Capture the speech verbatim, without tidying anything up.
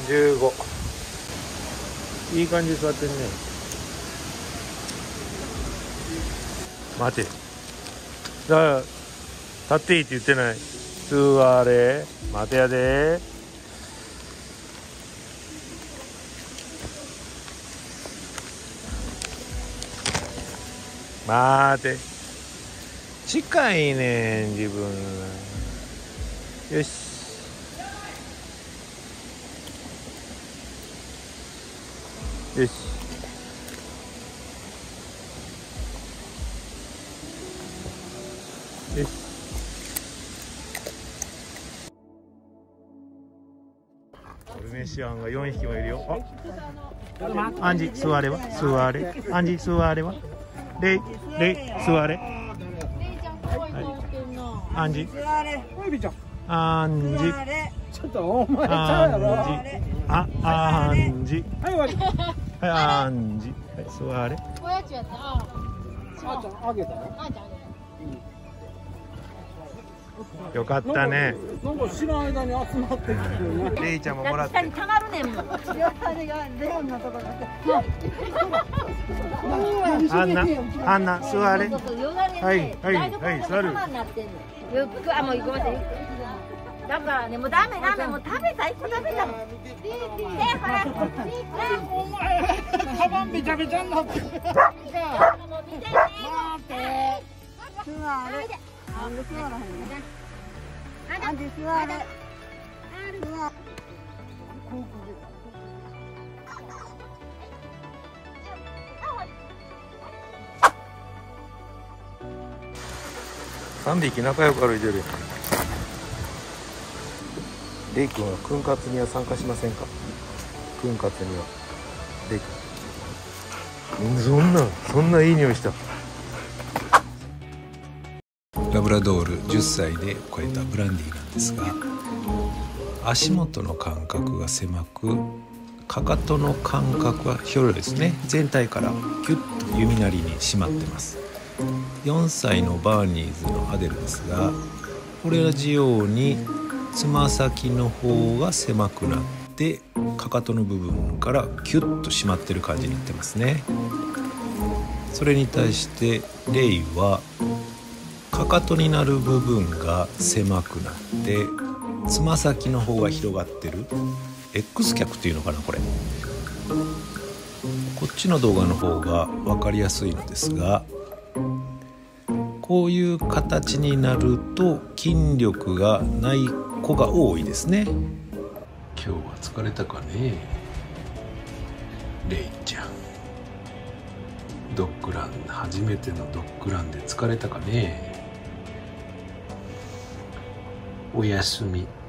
じゅうご。いい感じで座ってるね。待て。だから立っていいって言ってない。座れ。待てやで。待て。近いねん自分。よし。よし。よし。オルネシアンがよんひきもいるよ。あ、アンジ座れは座れ。アンジ座れは。レイレイ座れ。アンジアンジちょっとお前ちゃうやろ。 あ、アンジはい終わり。はい、アンジはい座れ。 おやつやった。ああちゃんあげたよ。あーちゃんあげた。 よかったね。 なんか知らん間に集まってきてるね。 レイちゃんももらって。 下にたまるねんもん。 アンナ、アンナ座れ。はいはいはい座る。 ゆっくりあもうごめんなさい。だからねもうダメダメもう食べた一個食べたもん。 お前カバンべちゃべちゃになってる。待って。座れ。なんで座らへんの？なんで座れ。 三匹仲良く歩いてるよ。レイ君は訓活には参加しませんか？訓活にはレイ君。そんなそんないい匂いした。 ラブラドールじゅっさいで超えたブランディなんですが、足元の間隔が狭く、かかとの間隔は広いですね。全体からキュッと弓なりに締まってます。よんさいのバーニーズのアデルですが、同じようにつま先の方が狭くなってかかとの部分からキュッと締まってる感じになってますね。それに対してレイはかかとになる部分が狭くなってつま先の方が広がってる X 脚っていうのかな、これこっちの動画の方が分かりやすいのですが、こういう形になると筋力がない子が多いですね。今日は疲れたかね、レイちゃん。ドッグラン、初めてのドッグランで疲れたかね。おやすみ。